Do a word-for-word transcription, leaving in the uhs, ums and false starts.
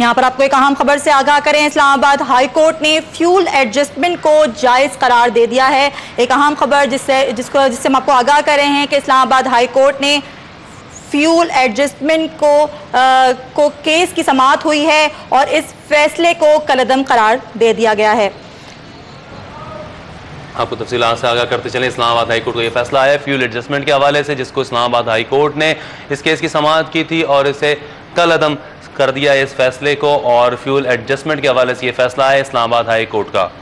यहाँ पर आपको एक अहम खबर से आगाह करें, इस्लामाबाद हाई कोर्ट ने फ्यूल एडजस्टमेंट को जायज़ करार दे दिया है। एक अहम खबर जिससे जिसको जिससे हम आपको आगाह कर रहे हैं कि इस्लामाबाद हाई कोर्ट ने फ्यूल एडजस्टमेंट को आ, को केस की समाअत हुई है और इस फैसले को कलअदम करार दे दिया गया है। आपको तफसीलात से आगाह करते चलें, इस्लामाबाद हाई कोर्ट का यह फैसला है फ्यूल एडजस्टमेंट के हवाले से, जिसको इस्लामाबाद हाई कोर्ट ने इस केस की समाअत की थी और इसे कलअदम कर दिया इस फैसले को। और फ्यूल एडजस्टमेंट के हवाले से यह फैसला है इस्लामाबाद हाई कोर्ट का।